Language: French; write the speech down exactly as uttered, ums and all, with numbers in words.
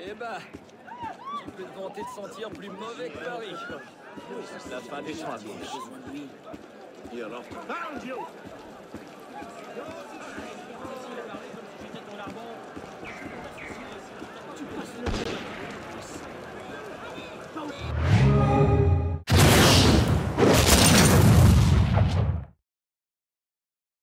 Eh bah, tu peux te vanter de sentir plus mauvais que Paris. La fin des gens à gauche. Found you! J'étais ton larron.